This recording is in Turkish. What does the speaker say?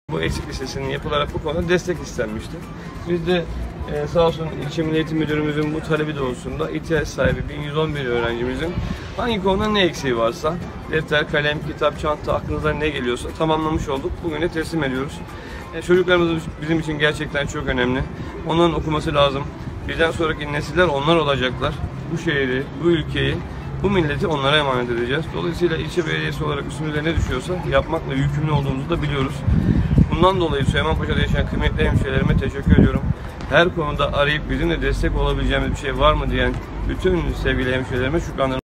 Bu eksik listesinin yapılarak bu konuda destek istenmişti. Biz de sağ olsun ilçe Milli Eğitim Müdürümüzün bu talebi doğrultusunda ihtiyaç sahibi 1111 öğrencimizin hangi konuda ne eksiği varsa defter, kalem, kitap, çanta aklınıza ne geliyorsa tamamlamış olduk. Bugün de teslim ediyoruz. Çocuklarımız bizim için gerçekten çok önemli. Onların okuması lazım. Bizden sonraki nesiller onlar olacaklar. Bu şehri, bu ülkeyi, bu milleti onlara emanet edeceğiz. Dolayısıyla ilçe belediyesi olarak üstümüze ne düşüyorsa yapmakla yükümlü olduğumuzu da biliyoruz. Bundan dolayı Süleymanpaşa'da yaşayan kıymetli hemşehrilerime teşekkür ediyorum. Her konuda arayıp bizimle destek olabileceğimiz bir şey var mı diyen bütün sevgili hemşehrilerime şükranlarımı